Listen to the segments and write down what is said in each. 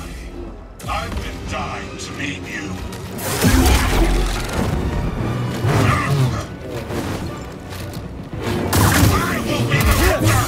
I've been dying to meet you. I will be the victor!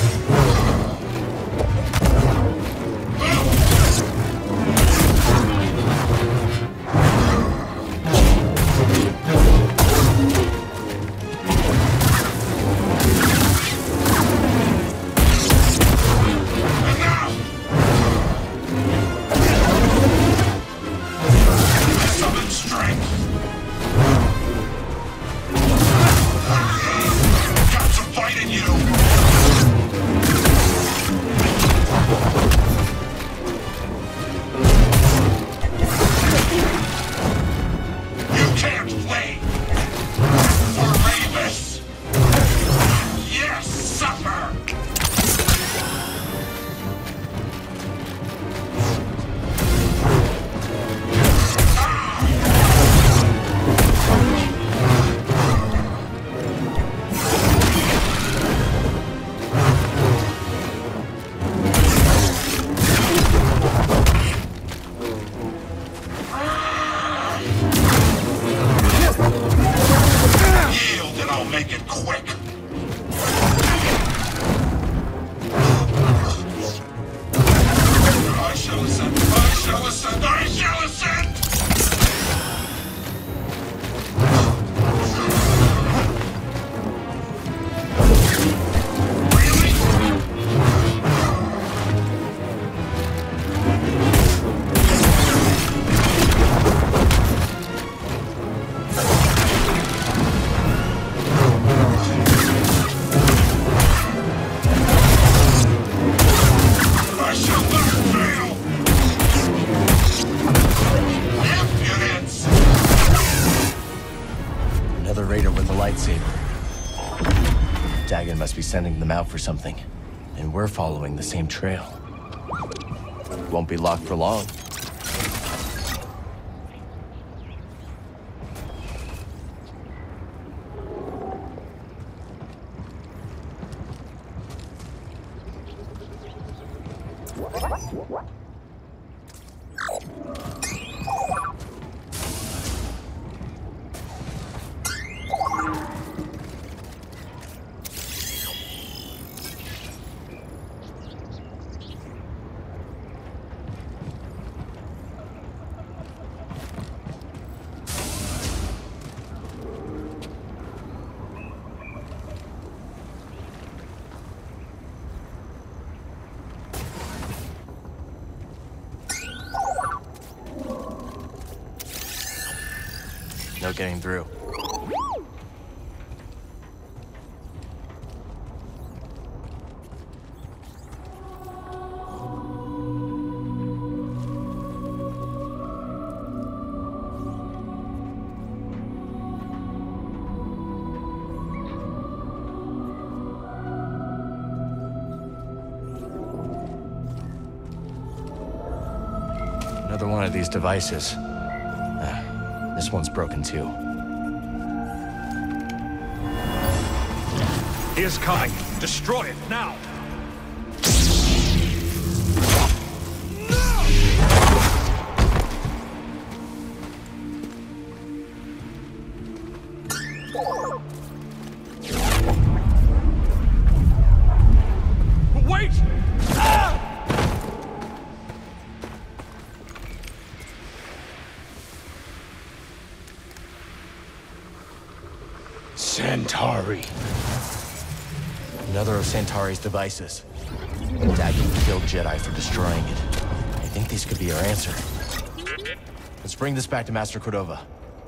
Dagon must be sending them out for something, and we're following the same trail. Won't be locked for long. No getting through. Another one of these devices. This one's broken too. He is coming. Destroy it now! Wait! Centauri. Another of Centauri's devices. Dagon killed Jedi for destroying it. I think these could be our answer. Let's bring this back to Master Cordova.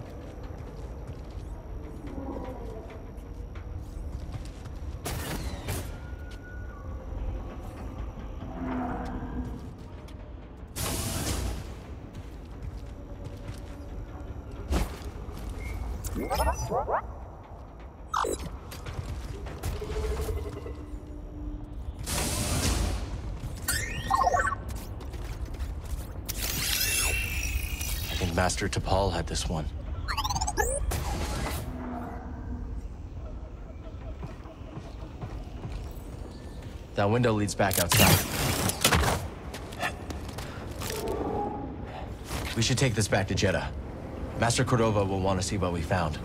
I think Master Tapal had this one. That window leads back outside. We should take this back to Jeddah. Master Cordova will want to see what we found.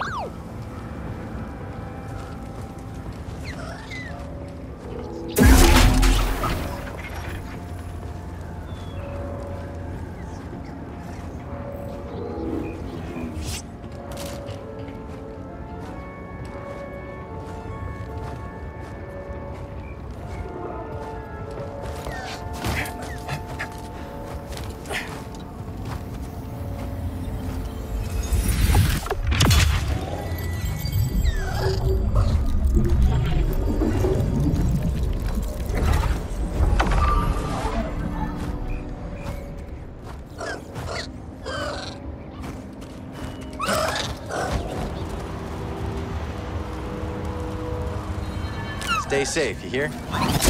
Stay safe, you hear?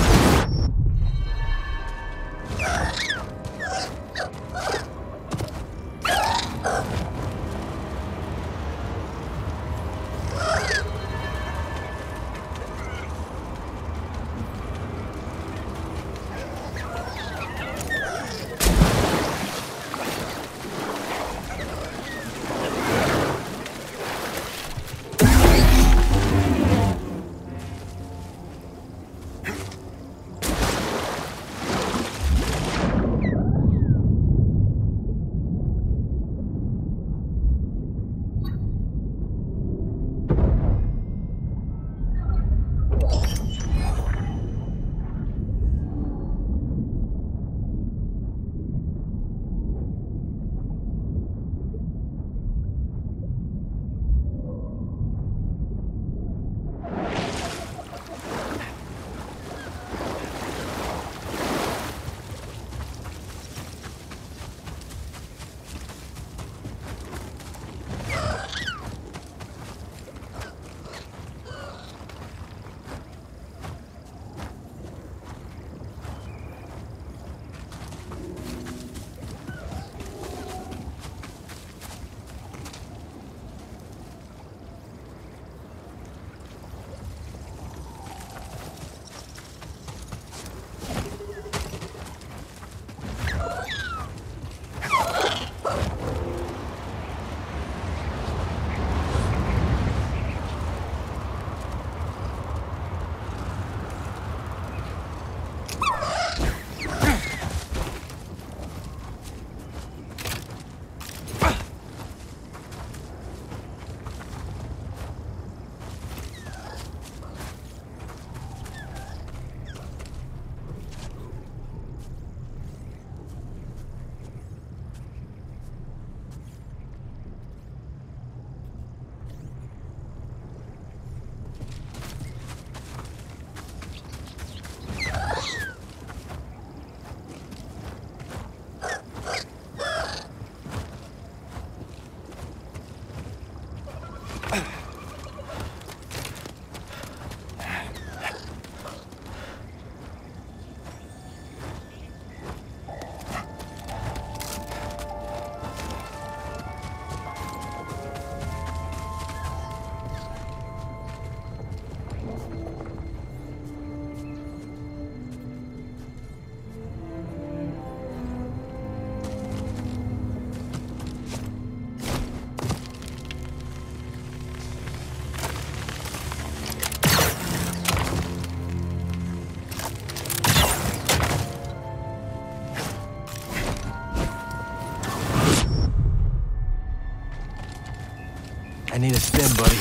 I need a spin, buddy.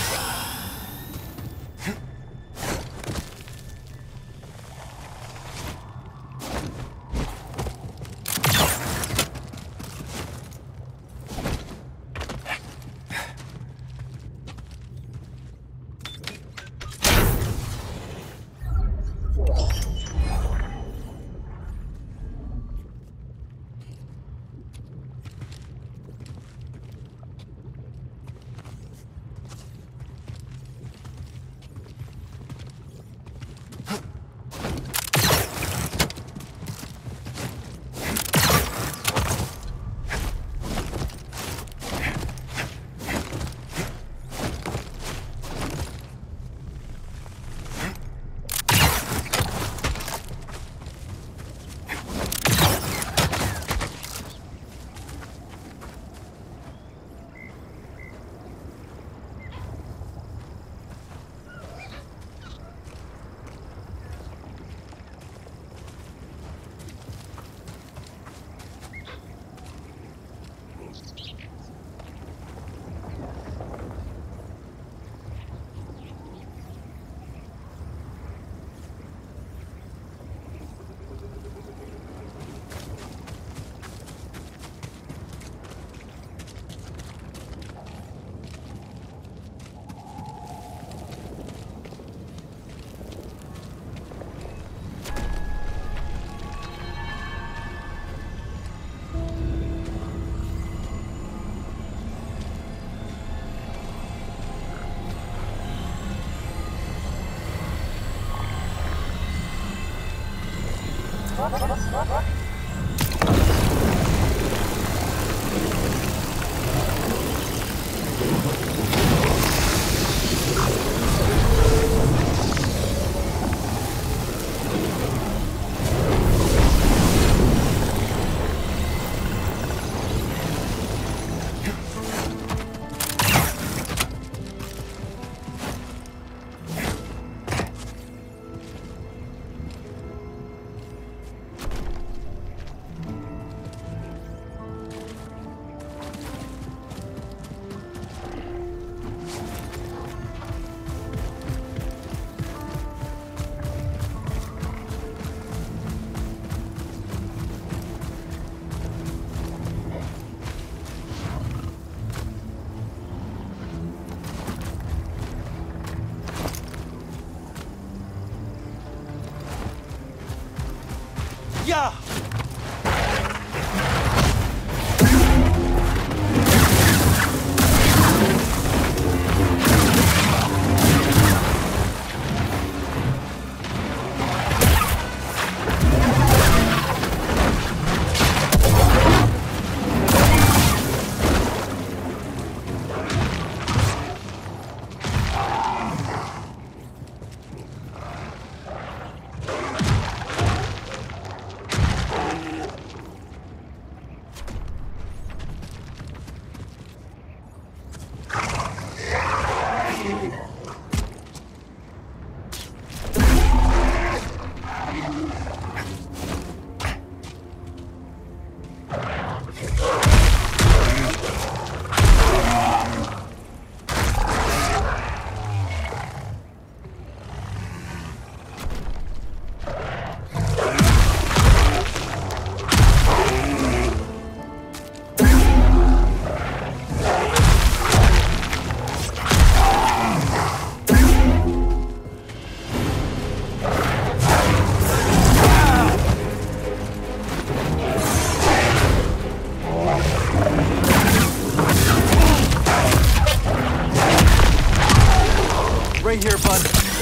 right here, bud.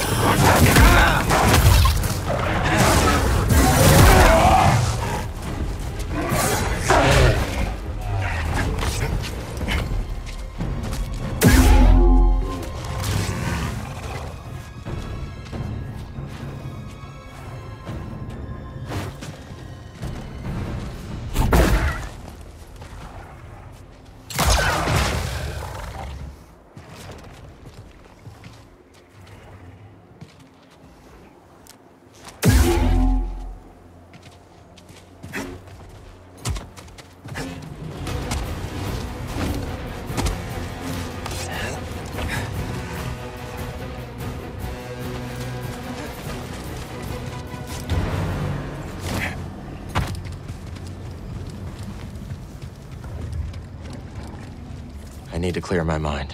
I need to clear my mind.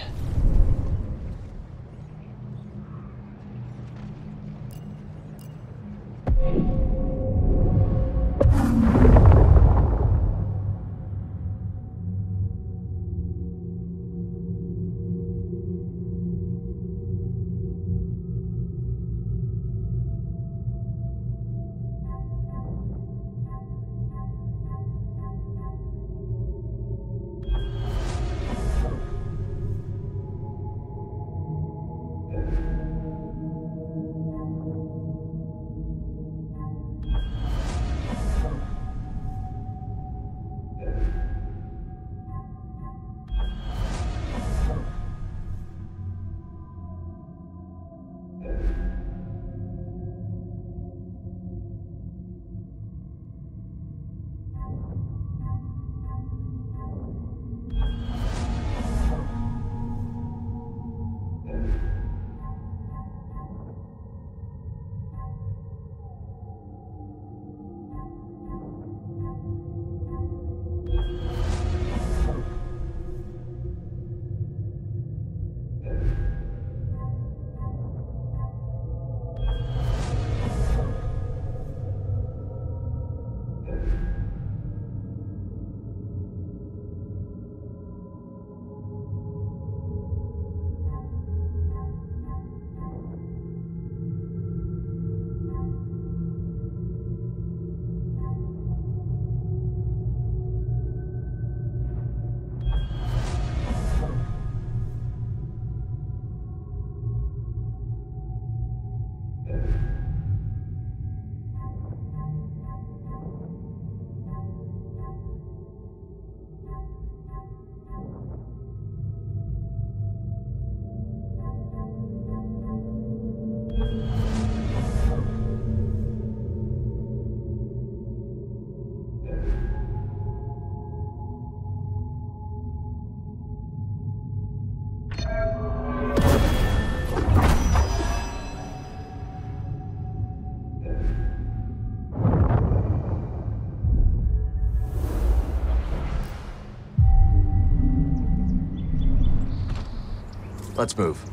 Let's move.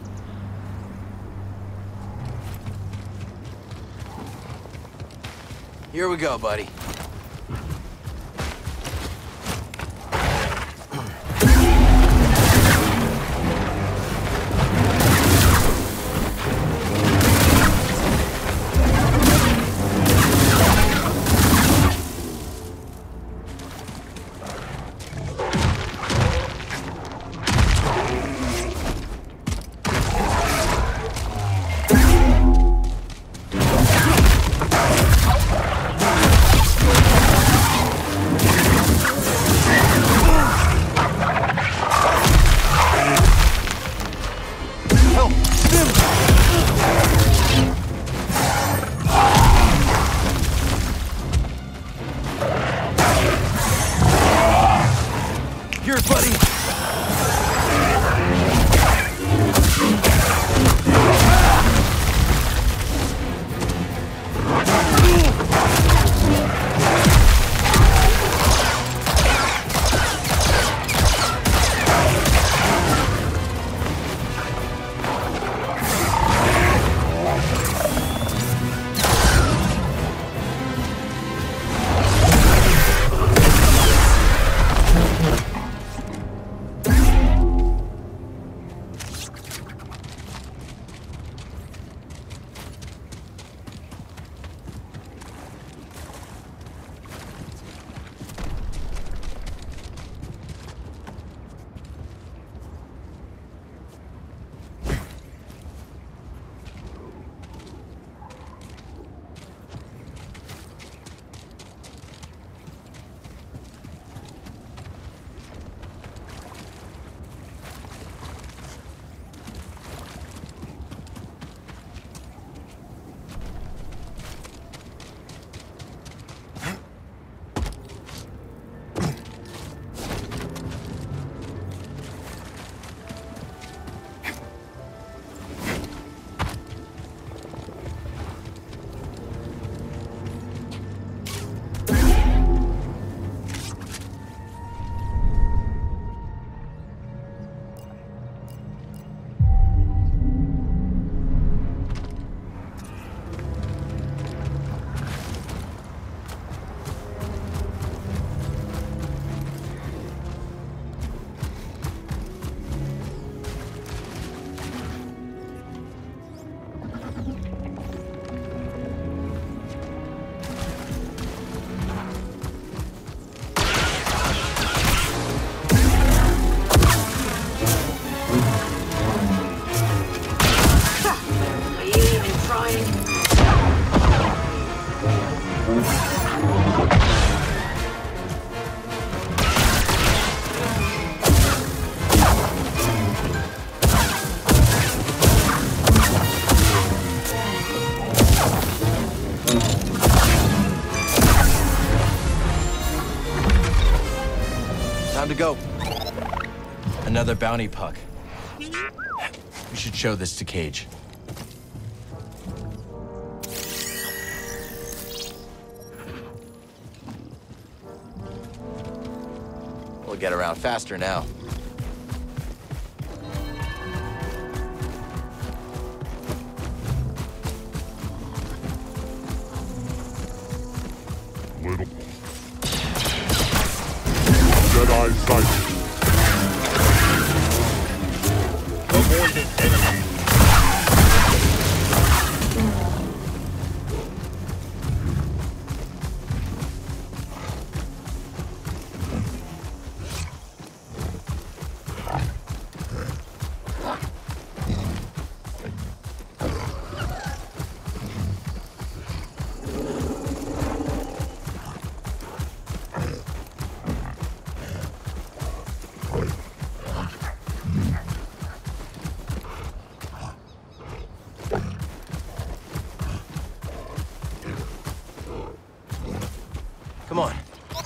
Here we go, buddy. Time to go. Another bounty puck. We should show this to Cage. We'll get around faster now. Little. Jedi sighted. Avoid an enemy. Come on.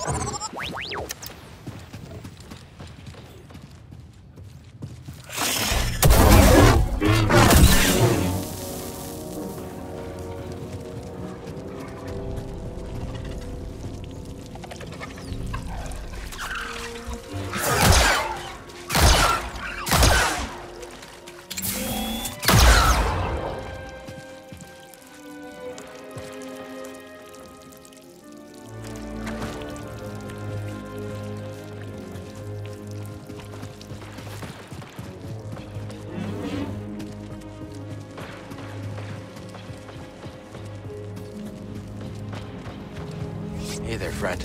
Hey there, friend.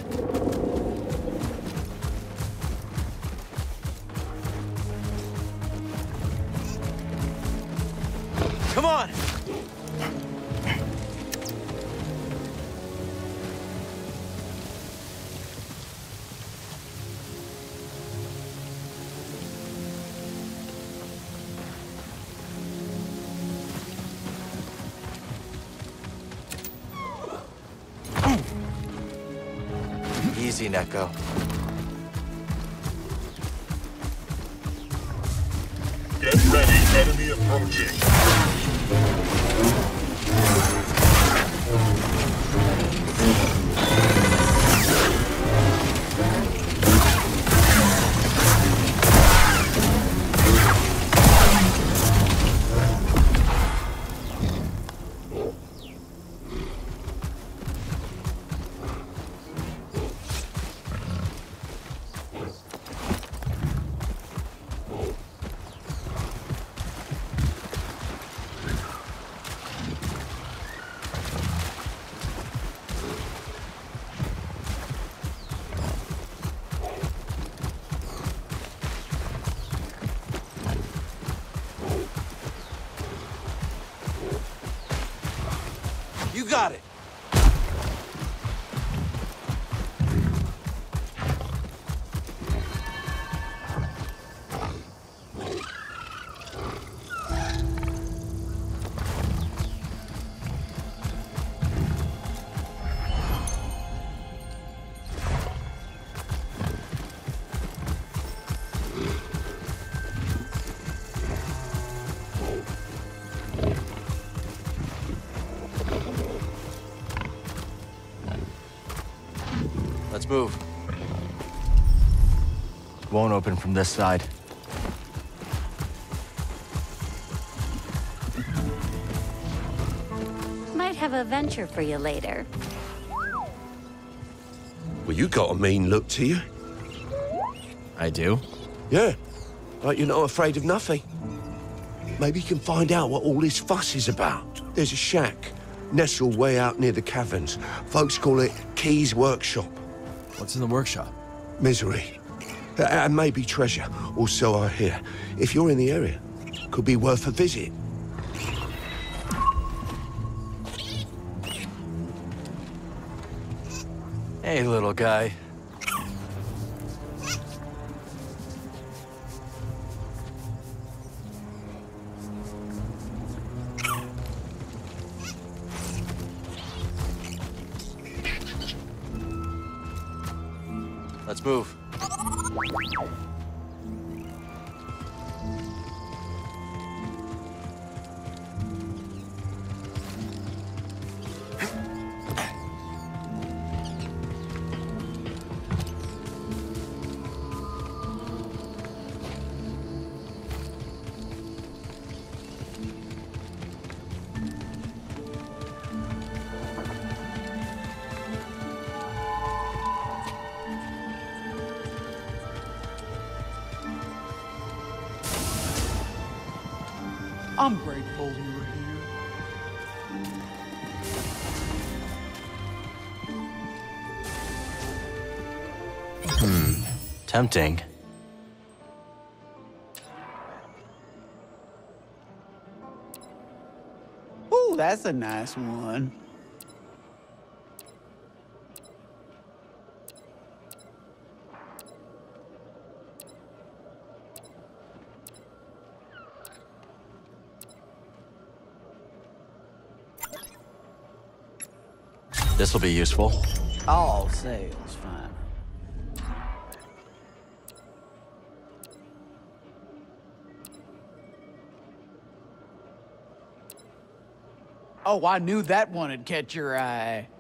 Come on! Easy, Neko. Get ready, enemy approaching. You got it! Let's move. Won't open from this side. Might have a venture for you later. Well, you got a mean look to you. I do? Yeah, like you're not afraid of nothing. Maybe you can find out what all this fuss is about. There's a shack, nestled way out near the caverns. Folks call it Key's Workshop. What's in the workshop? Misery. And maybe treasure, or so I hear. If you're in the area, could be worth a visit. Hey, little guy. Let's move. I'm grateful you were here. Tempting. Ooh, that's a nice one. This'll be useful. All sales fine. Oh, I knew that one would catch your eye.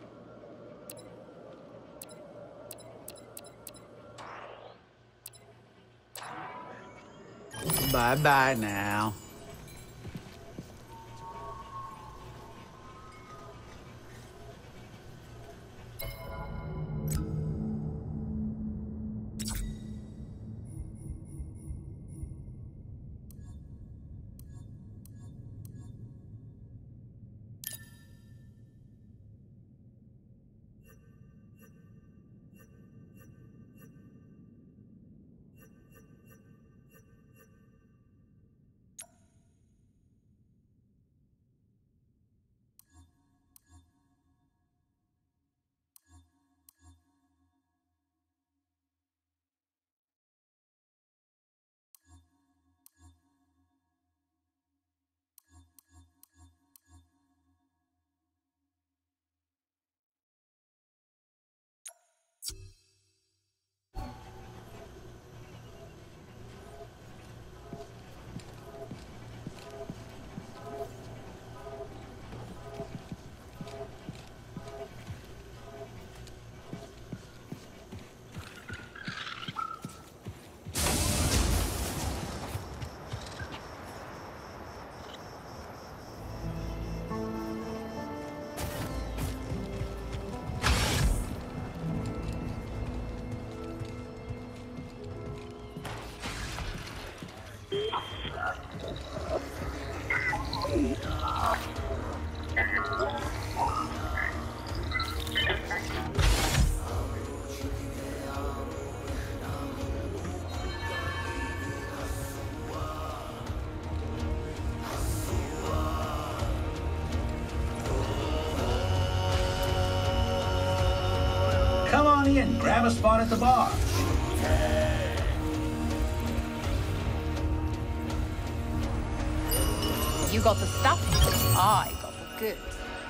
Bye-bye now. Come on in, grab a spot at the bar. You got the stuff, I got the goods.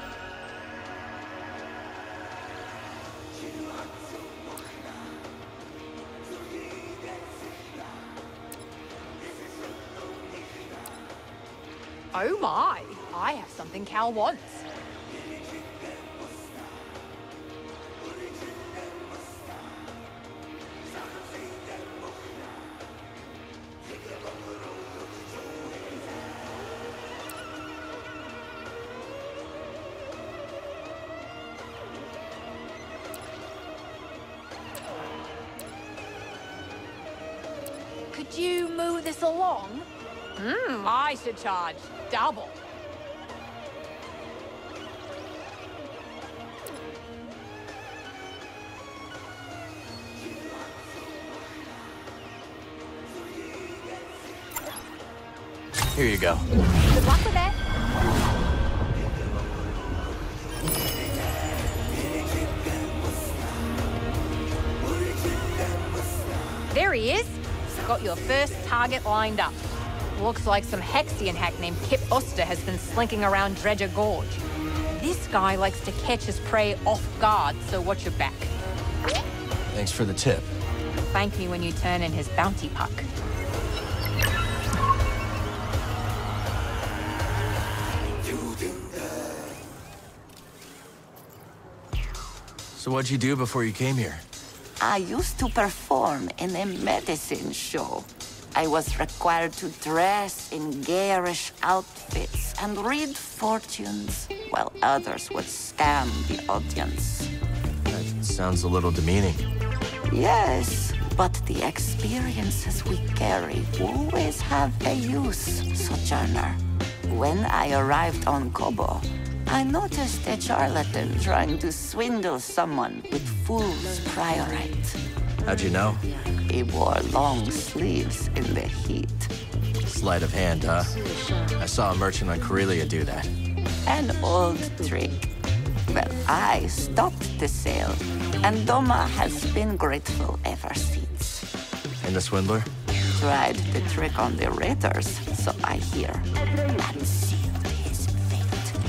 Oh my, I have something Cal wants. Could you move this along? I should charge double. Here you go. Good luck with it. There he is. Got your first target lined up. Looks like some Hexian hack named Kip Oster has been slinking around Dredger Gorge. This guy likes to catch his prey off guard, so watch your back. Thanks for the tip. thank me when you turn in his bounty puck. So what'd you do before you came here? I used to perform in a medicine show. I was required to dress in garish outfits and read fortunes, while others would scam the audience. That sounds a little demeaning. Yes, but the experiences we carry always have a use, Sojourner. When I arrived on Kobo, I noticed a charlatan trying to swindle someone with fool's priorite. How'd you know? He wore long sleeves in the heat. Sleight of hand, huh? I saw a merchant on Corellia do that. An old trick. Well, I stopped the sale, and Doma has been grateful ever since. And the swindler? Tried the trick on the raiders, so I hear, and sealed his fate.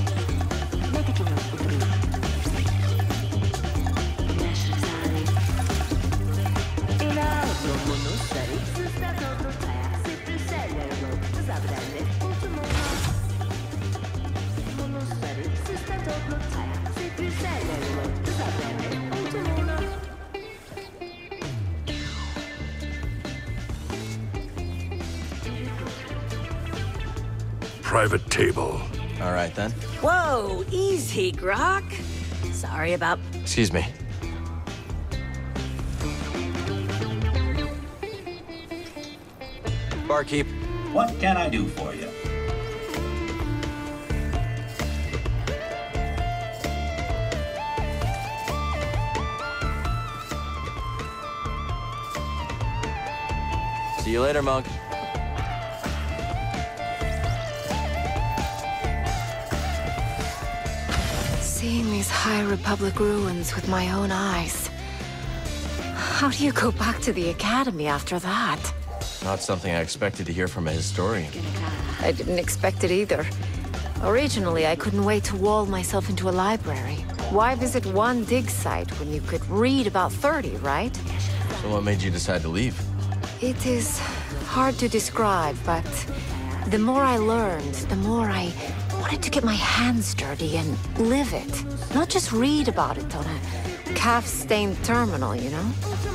Private table. All right, then. Whoa, easy, Grok. Sorry about... Excuse me. Barkeep. What can I do for you? See you later, Monk. Seeing these High Republic ruins with my own eyes. How do you go back to the Academy after that? Not something I expected to hear from a historian. I didn't expect it either. Originally, I couldn't wait to wall myself into a library. Why visit one dig site when you could read about 30, right? So what made you decide to leave? It is hard to describe, but the more I learned, the more I wanted to get my hands dirty and live it. Not just read about it on a calf-stained terminal, you know?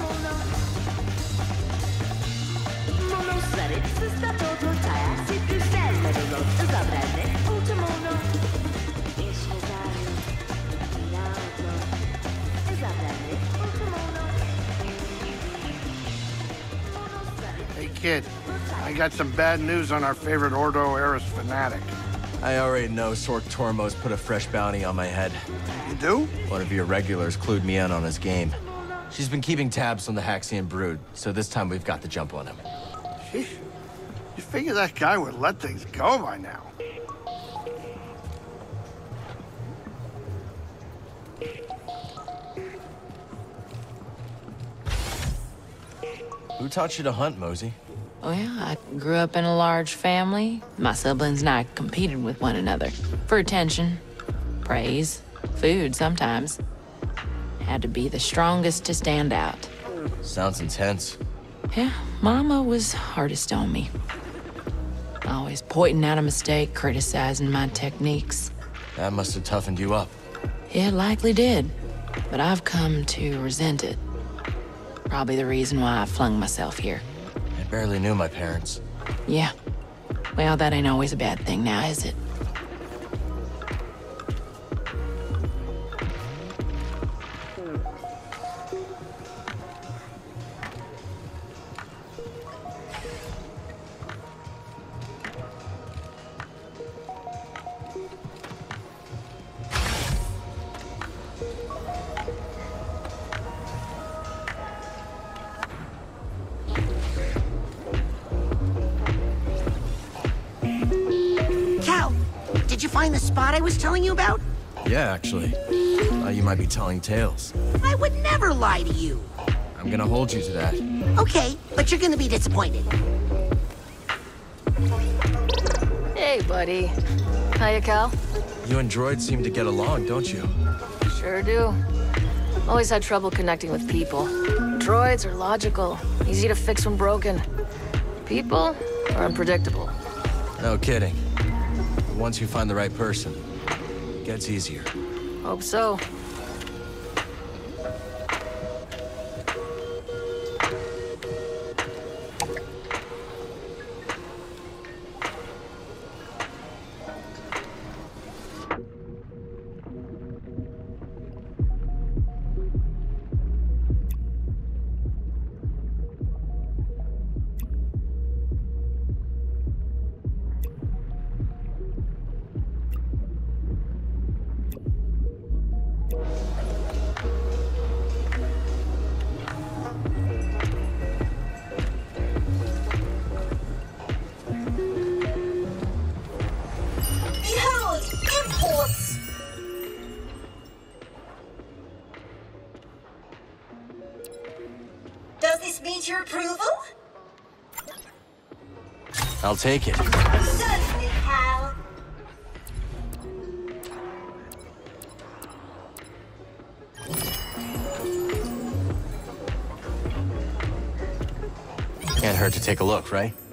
Hey kid, I got some bad news on our favorite Ordo Eris fanatic. I already know Sork Tormos put a fresh bounty on my head. You do? One of your regulars clued me in on his game. She's been keeping tabs on the Haxian brood, so this time we've got the jump on him. Sheesh. You figure that guy would let things go by now. Who taught you to hunt, Mosey? Oh yeah, I grew up in a large family. My siblings and I competed with one another. For attention, praise, food sometimes. Had to be the strongest to stand out. Sounds intense. Yeah, Mama was hardest on me. Always pointing out a mistake, criticizing my techniques. That must have toughened you up. It likely did, but I've come to resent it. Probably the reason why I flung myself here. I barely knew my parents. Yeah. Well, that ain't always a bad thing now, is it? Did you find the spot I was telling you about? Yeah, actually. Thought you might be telling tales. I would never lie to you. I'm gonna hold you to that. Okay, but you're gonna be disappointed. Hey, buddy. Hiya, Cal. You and droids seem to get along, don't you? Sure do. Always had trouble connecting with people. Droids are logical, easy to fix when broken. People are unpredictable. No kidding. Once you find the right person, it gets easier. Hope so. Behold, imports! Does this meet your approval? I'll take it. Certainly, Hal. Can't hurt to take a look, right?